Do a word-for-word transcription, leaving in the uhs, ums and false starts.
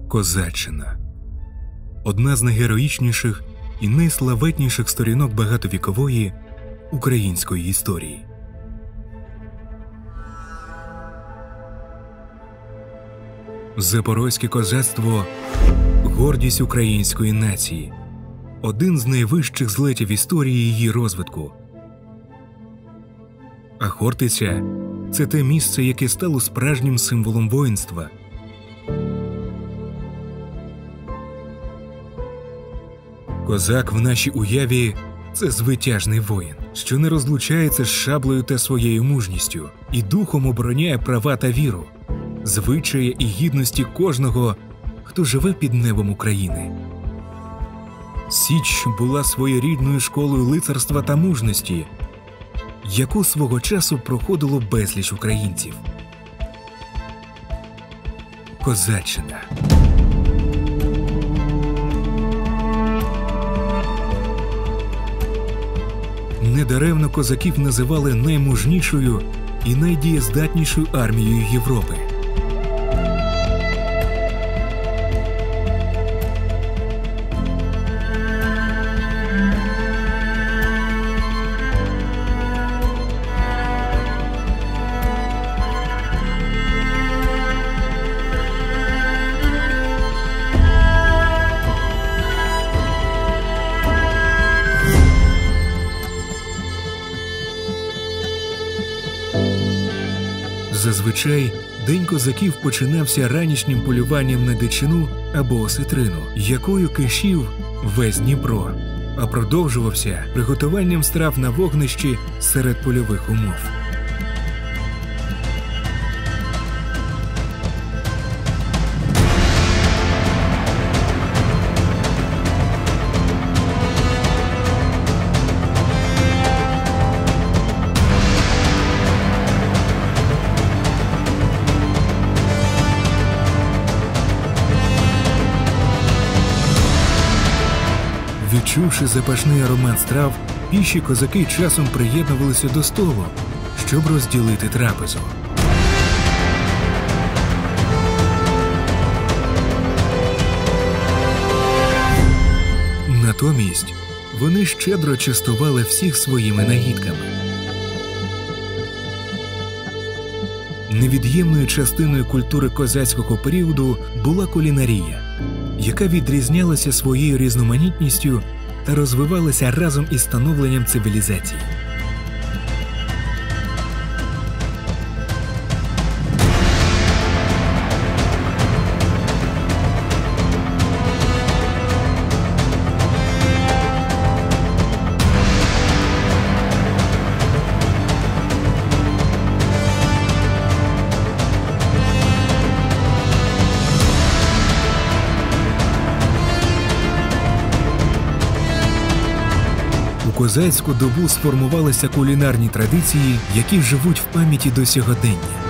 Козаччина – одна з найгероїчніших і найславетніших сторінок багатовікової української історії. Запорозьке козацтво – гордість української нації, один з найвищих злетів історії її розвитку. А Хортиця – це те місце, яке стало справжнім символом воїнства. Козак в нашій уяві – це звитяжний воїн, що не розлучається з шаблею та своєю мужністю і духом обороняє права та віру, звичаї і гідності кожного, хто живе під небом України. Січ була своєрідною школою лицарства та мужності, яку свого часу проходило безліч українців. Козаччина. Недаремно козаків називали наймужнішою і найдієздатнішою армією Європи. Зазвичай День козаків починався ранішнім полюванням на дичину або осетрину, якою кишів весь Дніпро, а продовжувався приготуванням страв на вогнищі серед польових умов. Відчувши запашний аромат страв, піші козаки часом приєднувалися до столу, щоб розділити трапезу. Натомість вони щедро частували всіх своїми наїдками. Невід'ємною частиною культури козацького періоду була кулінарія, яка відрізнялася своєю різноманітністю та розвивалася разом із становленням цивілізації. У козацьку добу сформувалися кулінарні традиції, які живуть в пам'яті до сьогодення.